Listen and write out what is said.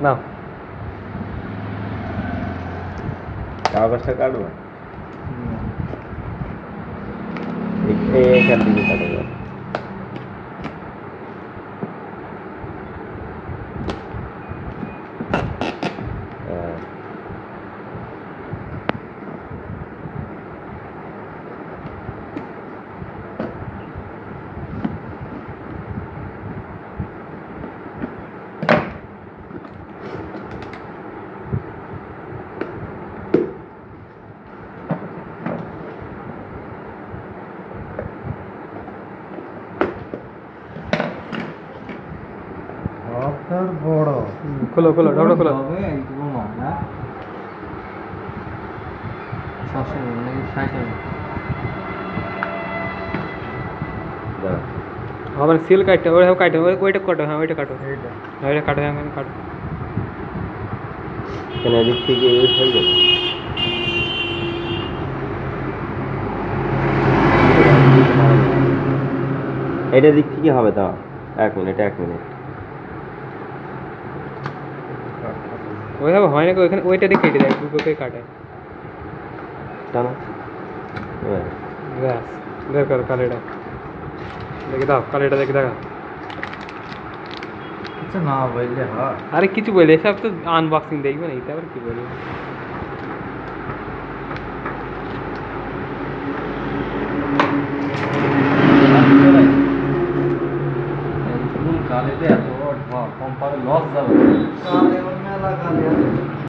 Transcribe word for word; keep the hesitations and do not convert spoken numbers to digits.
নাও কাগজটা কাটবো এইখান থেকে কাটবো বড় খোলো খোলো ঢোকো খোলো আবার সিল কাটতে ওই কাটো ওই ওইটা কাটো হ্যাঁ ওইটা কাটো এইটা হ্যাঁ ওইটা কাটো হ্যাঁ কাটো কেন এদিক থেকে ইউজ হয়ে যাবে এটা দিক থেকে হবে তো এক মিনিট এক মিনিট ওইভাবে হয় না ওইখানে ওইটা দিয়ে কেটে দেয় দুটোকে কাটে জানো ব্যাস বের করো কালিটা দেখে দাও কালিটা দেখে দেখা আচ্ছা না বললে হয় আরে কিছু বলে এসব তো আনবক্সিং দেখবে না এটা আবার কি বলবো কালে এত কম পারে লস যাবে কালে মেলা কালে